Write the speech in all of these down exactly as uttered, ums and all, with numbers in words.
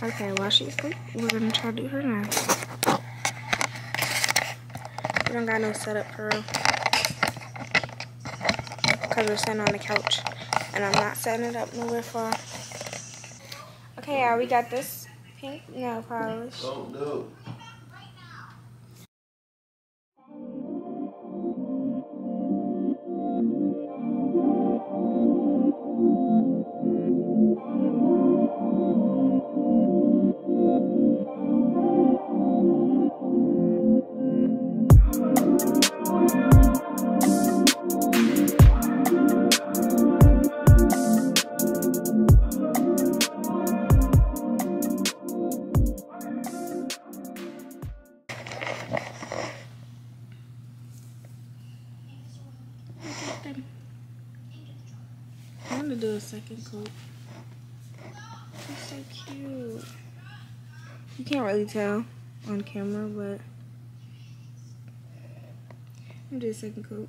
Okay, while she's asleep, we're gonna try to do her nails. We don't got no setup for real. Because we're sitting on the couch. And I'm not setting it up nowhere far. Okay, yeah, we got this pink nail polish. Don't do. I want to do a second coat. It's so cute. You can't really tell on camera, but I'm do a second coat.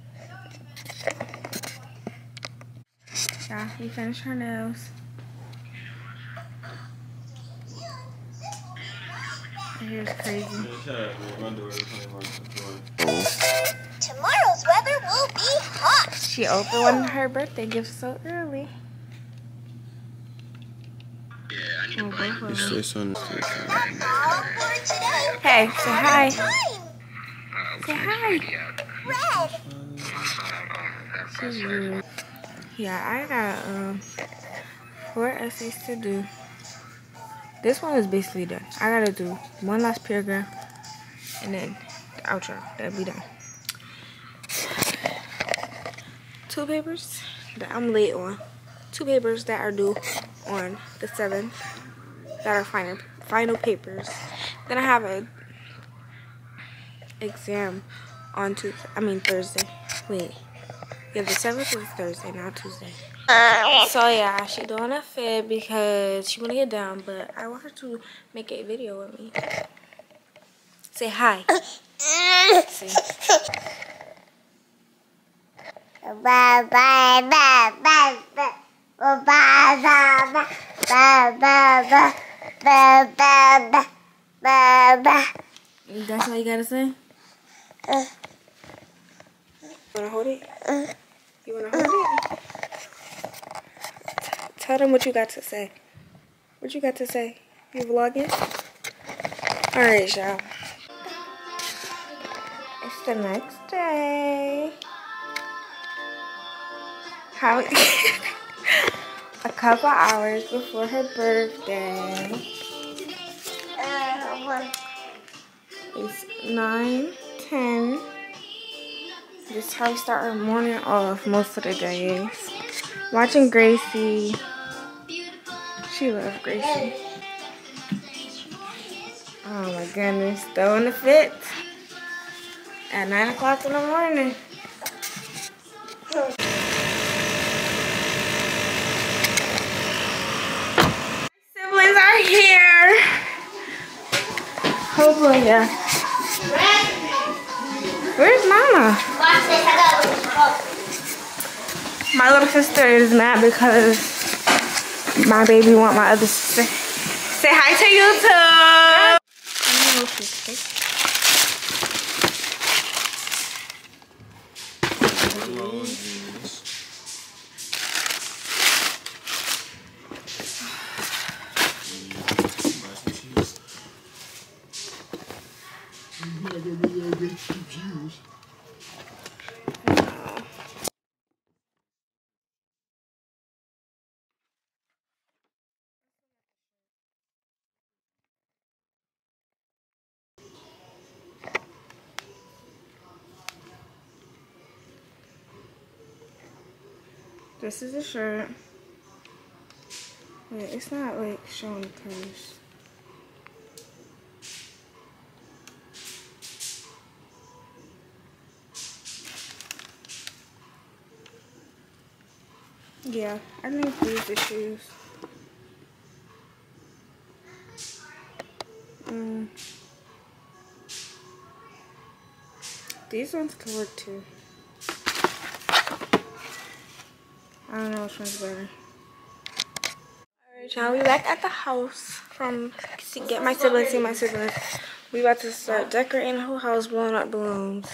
Yeah, we finished her nails. Her hair's crazy. Tomorrow's weather will be hot. She opened one of her birthday gifts so early. Oh, both of them. Hey, say hi. Say hi. She's rude. Yeah, I got um four essays to do. This one is basically done. I gotta do one last paragraph and then the outro. That'll be done. Two papers that I'm late on. Two papers that are due on the seventh. That are final final papers. Then I have a exam on Tuesday. I mean Thursday. Wait. Yeah, the seventh is Thursday, not Tuesday. So yeah, she doing a fit because she wanna get down, but I want her to make a video with me. Say hi. See. Ba ba ba ba ba ba ba ba ba ba ba ba ba ba. That's all you gotta say? Uh, You wanna hold it? Uh, you wanna hold it? Tell them what you got to say. What you got to say? You vlogging? Alright, y'all. It's the next day. How a couple hours before her birthday. uh, It's nine ten. This is how we start our morning off most of the days. Watching Gracie. She loves Gracie. Oh my goodness. Throwing the fit at nine o'clock in the morning. Siblings are here. Hopefully, yeah. Where's Mama? My little sister is mad because my baby want my other sister. Say hi to YouTube. This is a shirt. Wait, it's not like showing the colors. Yeah, I need to use the shoes. Mm. These ones could work too. I don't know which one's better. Alright Now we back at the house from see, get my siblings, see my siblings. We about to start decorating the whole house, blowing up balloons.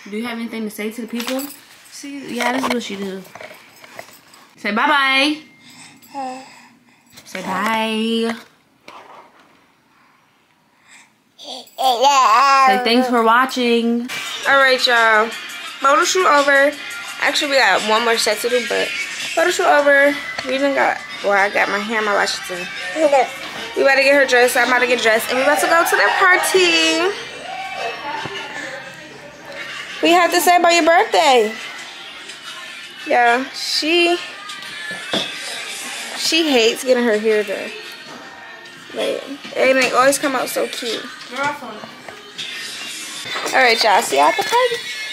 Do you have anything to say to the people? See, yeah, this is what she do. Say bye-bye. Uh, Say bye. Say thanks for watching. Alright, y'all. Photo shoot over. Actually, we got one more set to do, but photo shoot over. We even got, well, I got my hair and my lashes in. We about to get her dressed. I'm about to get dressed. And we about to go to the party. What you have to say about your birthday? Yeah, she, she hates getting her hair done. Like, it ain't always come out so cute. Alright, y'all. See you at the party.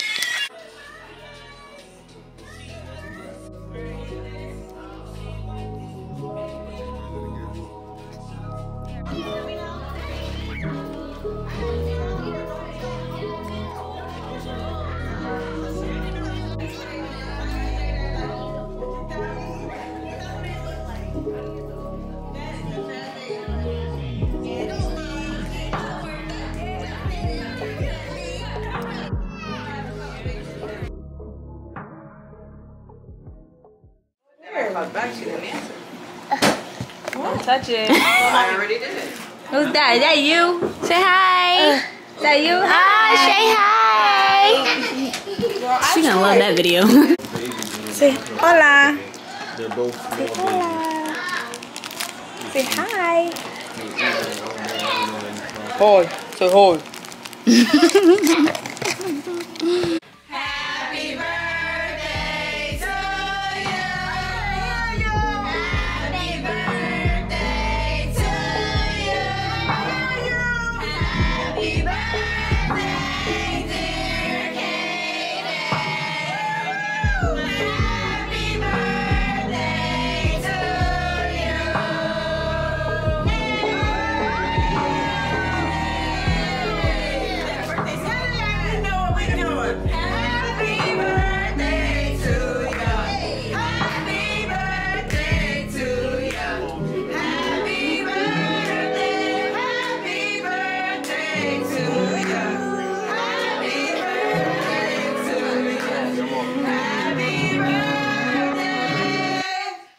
Don't touch it. I already did. Who's that? Is that you? Say hi. Is that you? Hi. Say hi. She gonna love that video. Say hola. They're both Say hola. Say hi. Hi. Say hi. Happy birthday to you. Happy birthday to you. Happy birthday, dear Kaden. Happy birthday to you. Know what we doing. Happy birthday to you. Happy birthday to you. Happy birthday, happy birthday to you. Happy birthday to you. Happy birthday.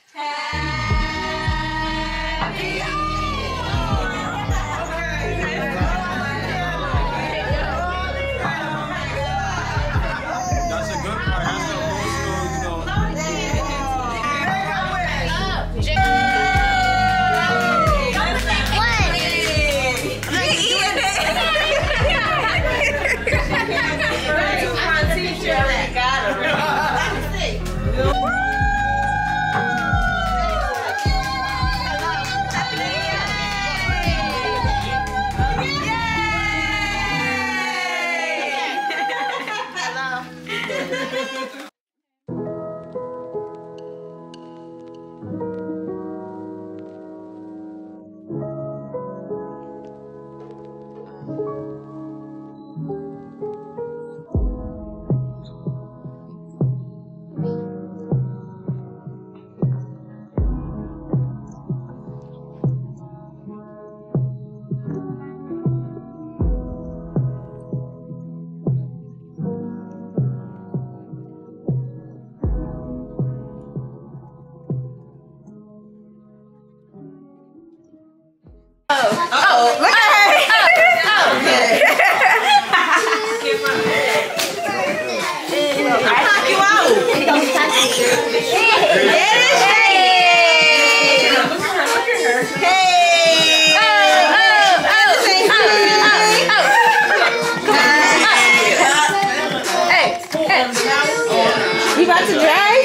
That's a good part. That's the emotional, you know. You about to drive?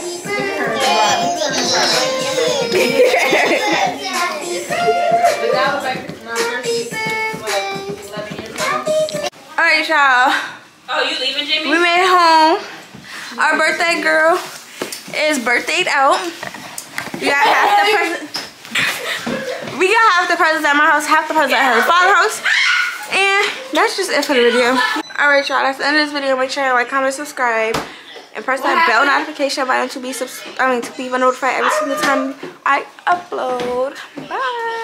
Alright, y'all. Oh, you leaving, Jamie? We made it home. Our birthday girl is birthdayed out. We got half the present. We got half the presents at my house, half the presents at her father's house. And that's just it for the video. Alright, y'all, that's the end of this video. Make sure you like, comment, subscribe, and press that bell notification button to be subs I mean to be notified every single time I upload. Bye.